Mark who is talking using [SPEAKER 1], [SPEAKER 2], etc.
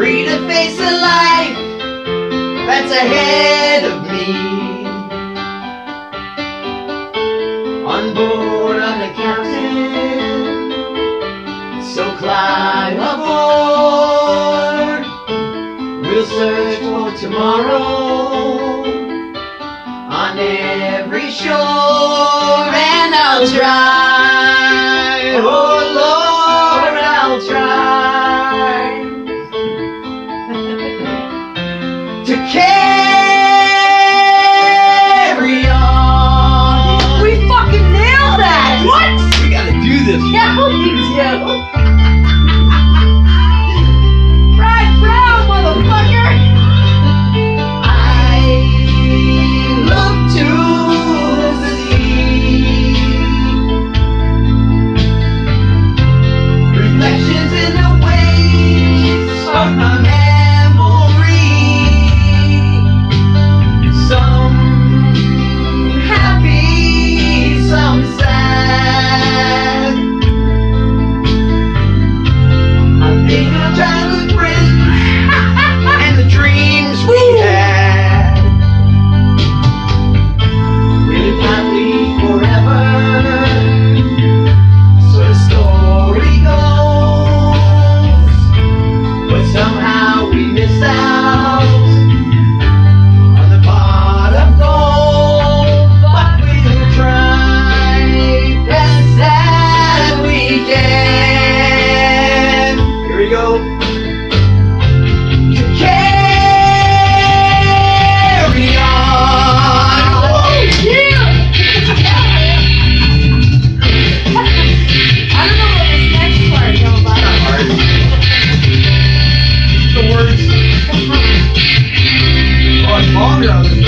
[SPEAKER 1] free to face a life that's ahead of me. On board of the captain, so climb aboard. We'll search for tomorrow on every shore, and I'll try, oh Lord, I'll try to carry on.
[SPEAKER 2] We fucking nailed that!
[SPEAKER 1] What? We gotta do this.
[SPEAKER 2] Yeah, we do. Right, brown, motherfucker!
[SPEAKER 1] I look to the sea, reflections in the waves of my memory, some happy, some sad. I think of childhood friends and the dreams we had. We live happily forever, so the story goes. But somehow we missed out on the pot of gold. But we'll try best that we can. Here we go. To carry on. Oh, yeah.
[SPEAKER 2] I don't know what this next part is all about.
[SPEAKER 1] Hard. The words. Oh, it's longer on the